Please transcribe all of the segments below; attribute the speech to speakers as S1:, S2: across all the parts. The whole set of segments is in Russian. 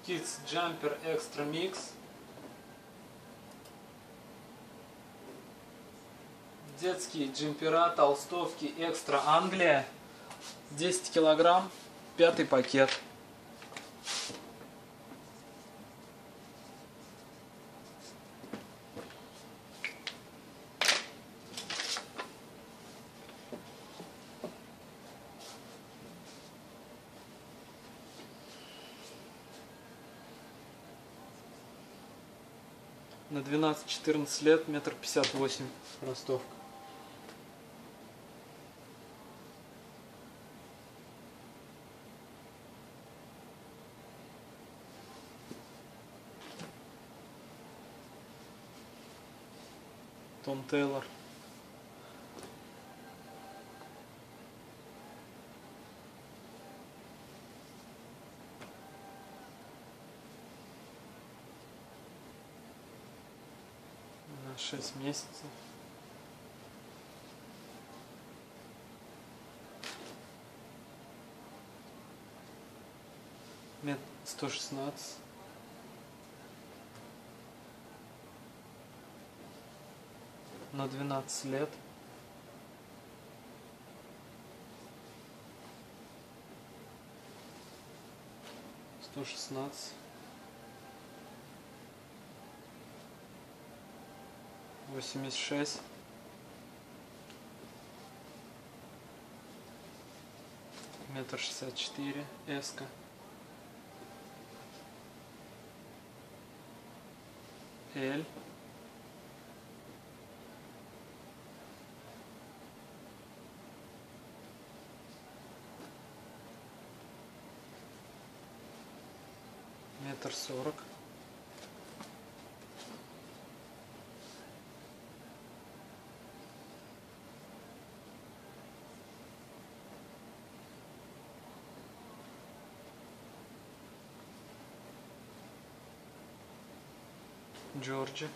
S1: Kids Jumper Extra Mix. Детские джемпера, толстовки Экстра Англия. 10 килограмм, 5-й пакет. На 12-14 лет, 1,58 м ростовка. Том Тейлор. На 6 месяцев. Метр 116. На 12 лет. Сто 16. 86. Метр 64. Эска. Эль. Метр 40. Джорджи.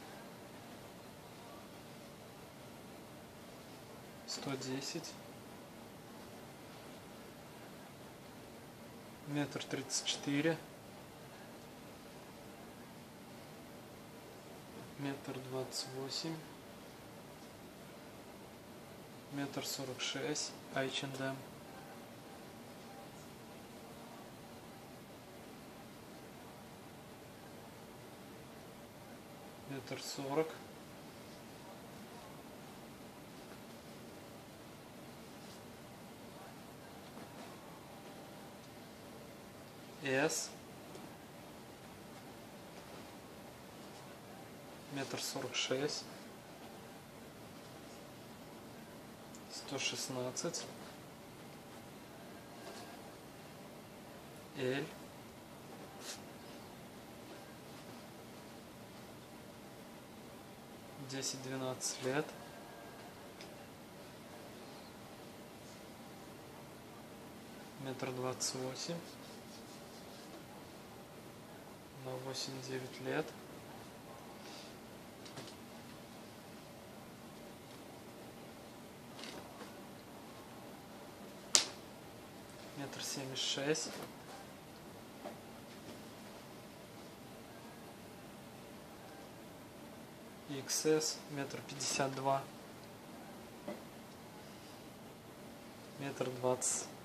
S1: 110. Метр 34. Метр 28. Метр 46. H&M. Метр 40. S. Метр 46. 116. L. Десять-12 лет. Метр 28. На 8-9 лет. Метр 76. XS. Метр 52. Метр 20.